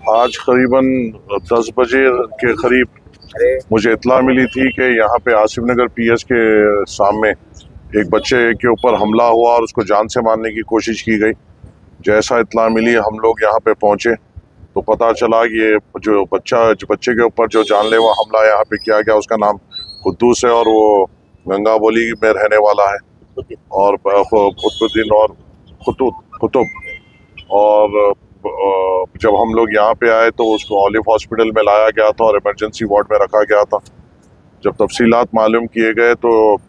आज करीबन 10 बजे के करीब मुझे इत्तला मिली थी कि यहाँ पे आसिफ नगर पीएस के सामने एक बच्चे के ऊपर हमला हुआ और उसको जान से मारने की कोशिश की गई। जैसा इत्तला मिली हम लोग यहाँ पे पहुँचे तो पता चला कि ये जो बच्चे के ऊपर जो जानलेवा हमला यहाँ पे किया गया उसका नाम कुद्दूस है और वो गंगा बोली में रहने वाला है और कुतुबुद्दीन और कुतुब। और जब हम लोग यहाँ पे आए तो उसको ऑलिव हॉस्पिटल में लाया गया था और इमरजेंसी वार्ड में रखा गया था। जब तफसीलात मालूम किए गए तो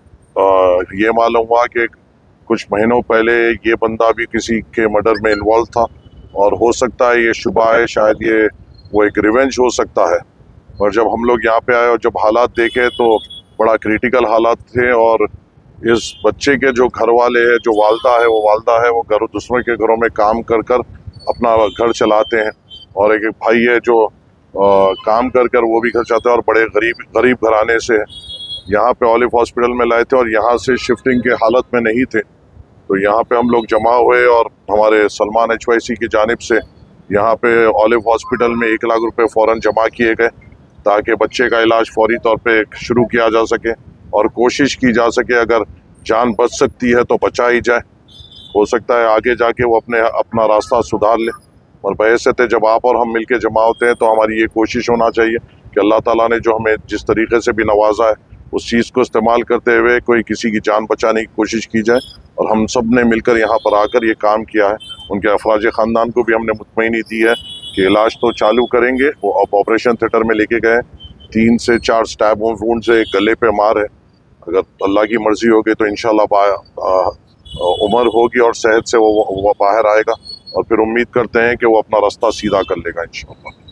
ये मालूम हुआ कि कुछ महीनों पहले ये बंदा भी किसी के मर्डर में इन्वॉल्व था और हो सकता है ये शुबा है शायद ये वो एक रिवेंज हो सकता है। और जब हम लोग यहाँ पे आए और जब हालात देखे तो बड़ा क्रिटिकल हालात थे और इस बच्चे के जो घर वाले हैं, जो वालदा है वो दूसरों के घरों में काम कर अपना घर चलाते हैं और एक भाई है जो काम कर वो भी घर चलाते हैं और बड़े गरीब घराने से यहाँ पे ऑलिव हॉस्पिटल में लाए थे और यहाँ से शिफ्टिंग के हालत में नहीं थे। तो यहाँ पे हम लोग जमा हुए और हमारे सलमान HYC की जानिब से यहाँ पे ऑलिव हॉस्पिटल में 1 लाख रुपए फ़ौरन जमा किए गए ताकि बच्चे का इलाज फौरी तौर पे शुरू किया जा सके और कोशिश की जा सके अगर जान बच सकती है तो बचा ही जाए। हो सकता है आगे जाके वो अपना रास्ता सुधार ले। और बहैसियत जब आप और हम मिलके जमा होते हैं तो हमारी ये कोशिश होना चाहिए कि अल्लाह ताला ने जो हमें जिस तरीके से भी नवाजा है उस चीज़ को इस्तेमाल करते हुए कोई किसी की जान बचाने की कोशिश की जाए। और हम सब ने मिलकर यहाँ पर आकर ये काम किया है। उनके अफराज ख़ानदान को भी हमने मुतमईनी दी है कि इलाज तो चालू करेंगे। वो ऑपरेशन थिएटर में लेके गए, 3 से 4 स्टैब वुंड से एक गले पे मार है। अगर अल्लाह की मर्जी होगी तो इंशाल्लाह उम्र होगी और सेहत से वो बाहर आएगा और फिर उम्मीद करते हैं कि वो अपना रास्ता सीधा कर लेगा इंशाल्लाह।